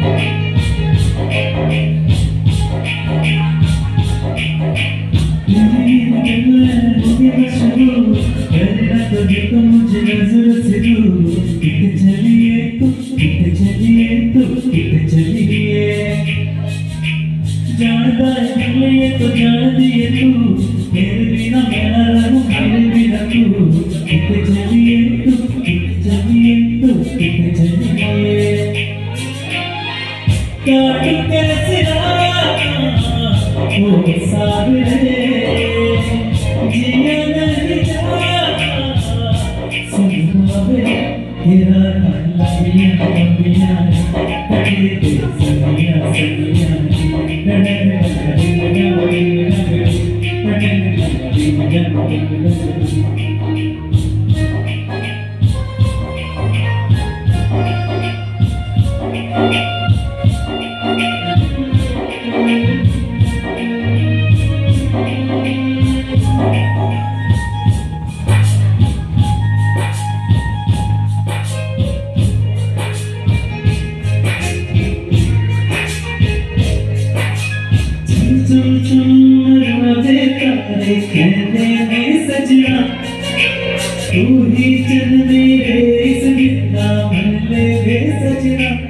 मुझे नजर से दूर कितने चलिए तू, कितने चलिए तू, कितने चलिए जानता है ये तो जान दिए तू मेरे बिना मैं रहूं मेरे बिना तू कितने चलिए तू, कितने चलिए तू, कितने चलिए काट कैसे ओ सावरे जिया नहीं तेरा लंबिया लंबिया कटे दे सनिया सनिया कहने में सजना तू ही चल मेरे इस जिंदा मन ले सजना